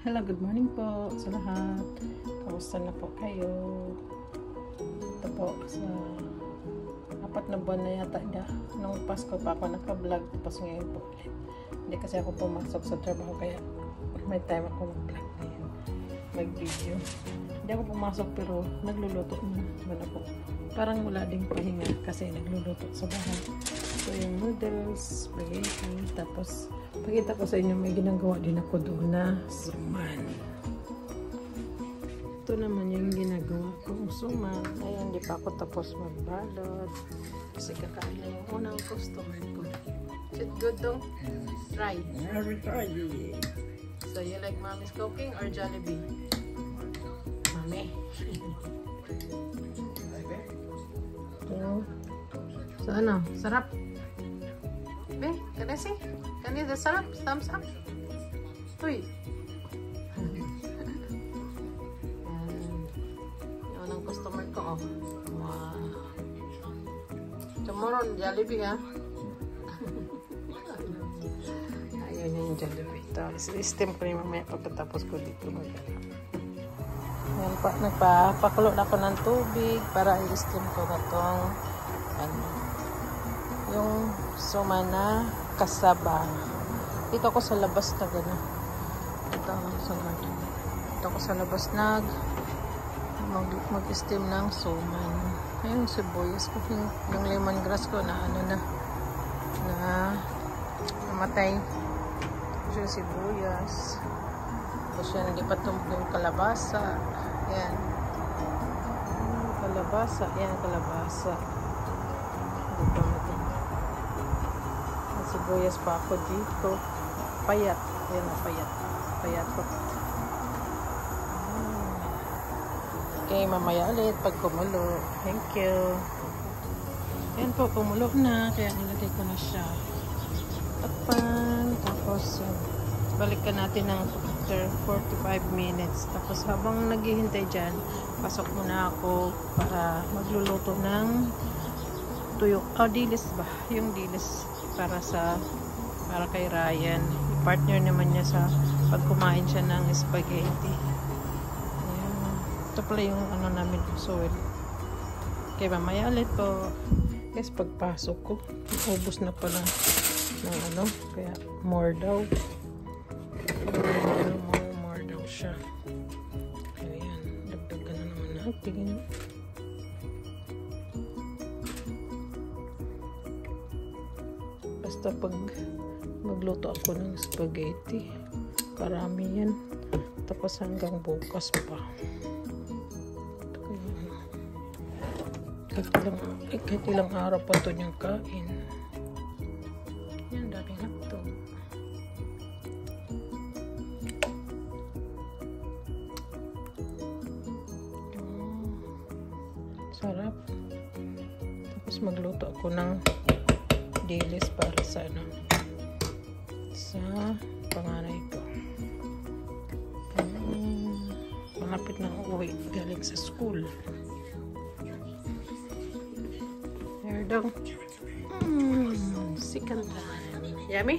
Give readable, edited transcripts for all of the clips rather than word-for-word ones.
Hello, good morning po sa lahat. Kamusta na po kayo? Ito po, sa 4 na buwan na yata na. Nung Pasko pa ako naka-vlog, tapos ngayon po ulit. Hindi kasi ako pumasok sa trabaho, kaya may time ako mag-vlog na yun. Mag-video. Hindi ako pumasok, pero nagluluto na po. Parang wala ding pahinga kasi nagluluto sa bahay. So yung noodles, spaghetti, tapos pakita ko sa inyo, may ginagawa din ako doon na suman. Ito naman yung ginagawa kong suman. Ayan, di pa ako tapos magbalot. Kasi kakain na yung unang customer ko. Is it good though? Try. Every try. So you like mommy's cooking or Jollibee? Mommy. So ano? Sarap? Be, can I see? Can you do sarap? Thumbs up? Uy. Yung unang customer ko, oh. Wow. Tomorrow, Jollibee, ha? Ayun yung Jollibee. Tapos, i-steam ko rin mamaya pagkatapos ko dito. Ayan, nagpapakulo na ako ng tubig para i-steam ko na itong yung suman na kasaba. Dito ako sa labas na gano'n. Dito ako sa labas mag-steam ng suman. Ayun, sibuyas ko. Yung lemongrass ko na namatay. Tapos yung sibuyas. Tapos yan, hindi pa yung kalabasa. Yan. Kalabasa. Yan, kalabasa. Hindi pa matay. Sibuyas pa ako dito. Payat. Ayan na, payat. Payatot. Okay, mamaya ulit pag kumulo. Thank you. Ayan po, kumulo na. Kaya nilagay ko na siya. Takpan. Tapos, balikan natin ng after 45 minutes. Tapos, habang naghihintay dyan, pasok muna ako para magluluto ng tuyo. Oh, dilis ba? Yung dilis. Para kay Ryan. I-partner naman niya sa pag kumain siya ng spaghetti. Ayan. Ito pala yung namin soil. Okay, mamaya ulit po. Guys, pagpasok ko, ubos na pala ng kaya more daw. More daw siya. Ayan, dagdagan na naman natin. Basta pag magluto ako ng spaghetti, karami yan. Tapos hanggang bukas pa. Kahit ilang araw pa ito niyang kain. Yan, daming hotdog. Sarap. Tapos magluto ako ng dilis para sa panganay ko. Malapit na uuwi galing sa school. There daw. Second time. Yummy?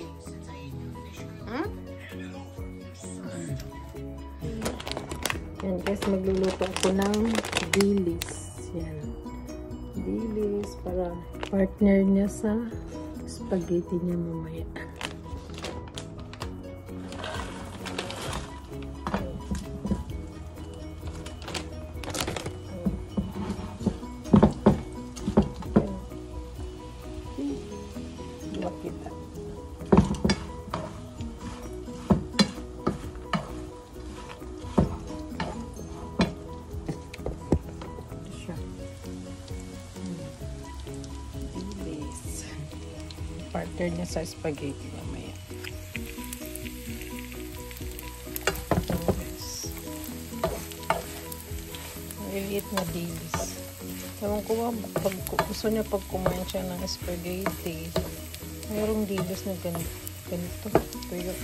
Yan guys, magluluto ako ng dilis. Yan. Dilis para partner niya sa spaghetti niya mamaya. Makita. Partner niya sa spaghetti mamaya. Maliliit na dilis. Ewan ko ba, gusto niya pag kumain siya ng spaghetti, mayroong dilis na ganito. Tuyo.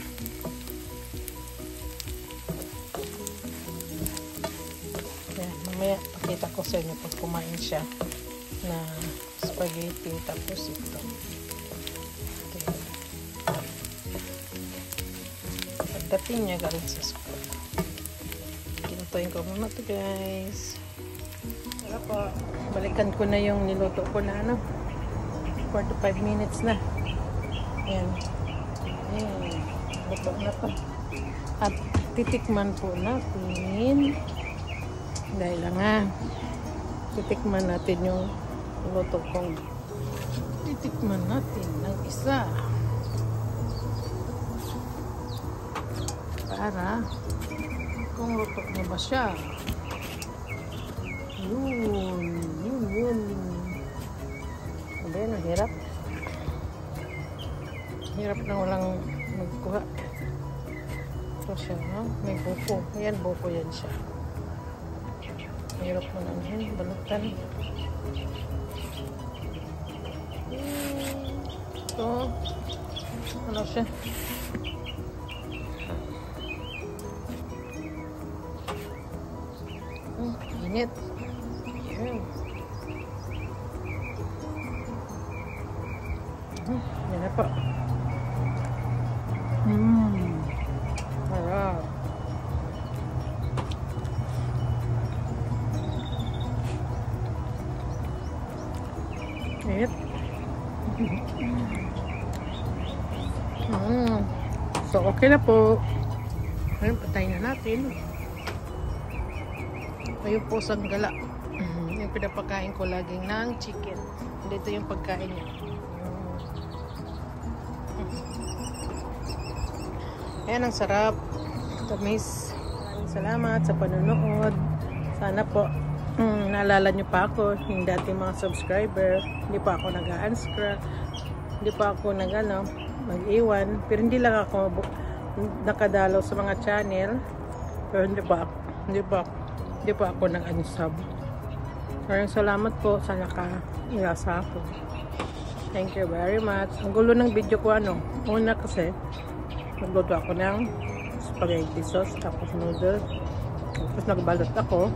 Yan, mamaya pakita ko sa inyo pag kumain siya na spaghetti. Tapos ito. Pagdating niya galing sa school. Lutuin ko muna to guys. Wala po. Balikan ko na yung niluto ko na 45 minutes na. Ayan. Luto na to. At titikman po natin. Dahil lang titikman natin yung luto kong. Titikman natin ng isa. Para kung luto na ba siya. Yun. Ayan, hirap. Hirap na walang magkuha. Ito siya, may buko. Ayan, buko yan siya. Hirap mo na yun, balutan. Ito, ano siya? Init. Ayan. Yan na po. Harap. Init. So, okay na po. Ngayon, patayin na natin. Ayun po sang gala. Yung pinapakain ko laging ng chicken. Dito yung pagkain niya. Ayan, ang sarap. Tamis. Maraming salamat sa panonood. Sana po naalala nyo pa ako, yung dating mga subscriber. Hindi pa ako nag-unsubscribe. Hindi pa ako mag-iwan. Pero hindi lang ako nakadalaw sa mga channel. Pero hindi pa ako nag-unsub. Maraming salamat po sa naka-ilasa ako. Thank you very much. Ang gulo ng video ko una kasi nagluto ako ng spaghetti sauce tapos noodles. Tapos nagbalot ako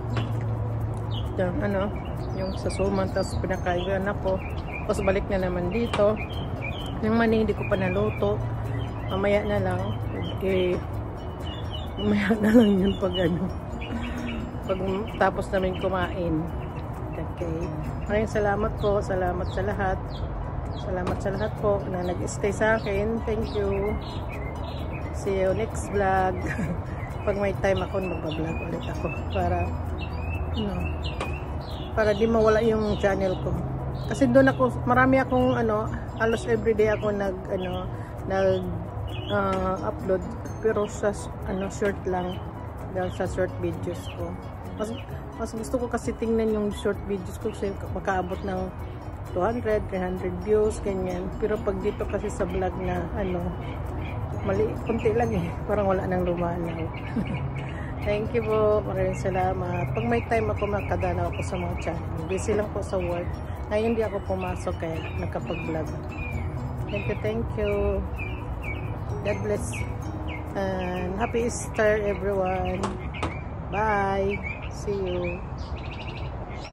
yung sasuman, tapos pinakain ako. Tapos balik na naman dito. Yung mani hindi ko pa naluto. Mamaya na lang. Mamaya na lang yun pag pag tapos namin kumain. Okay. Maraming salamat po. Salamat sa lahat. Salamat sa lahat po na nag-stay sa akin. Thank you. See you next vlog. Pag may time ako, mag-vlog ulit ako. Para di mawala yung channel ko. Kasi doon ako, marami akong halos everyday ako upload. Pero sa short lang. Dahil sa short videos ko. Mas gusto ko kasi tingnan yung short videos ko kasi makaabot ng 200, 300 views, ganyan. Pero pag dito kasi sa vlog na kunti lang parang wala nang lumanaw. Thank you po, maraming salamat. Pag may time ako, makadanaw ako sa mga channel. Busy lang po sa work. Ngayon hindi ako pumasok kaya nakapag-vlog. Thank you. God bless. And happy Easter everyone. Bye. See you.